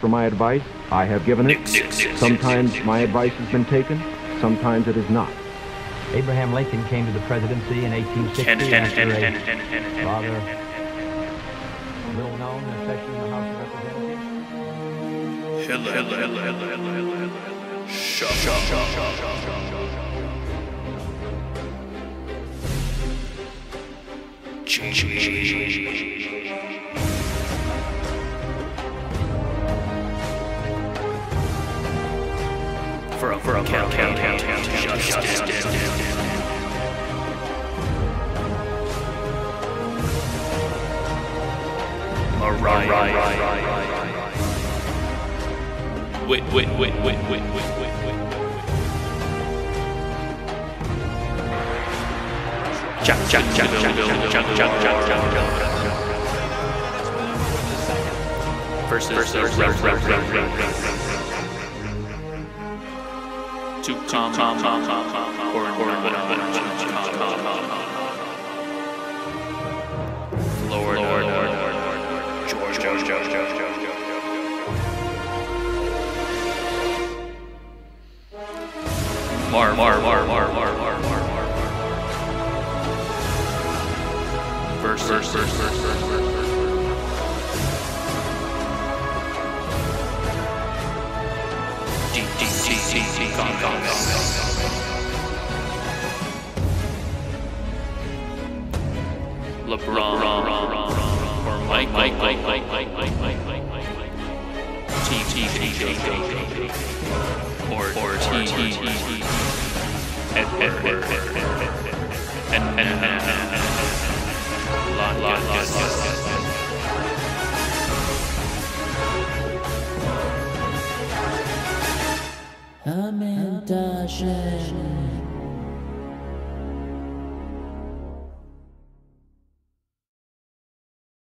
for my advice, I have given it. Sometimes my advice has been taken, sometimes it has not. Abraham Lincoln came to the presidency in 1860 after a rather little known, especially in the House of For a justice. Wait. Versus to come Lord George. Mar. Versus. LeBron or Mike or Latkes. Hamantaschen.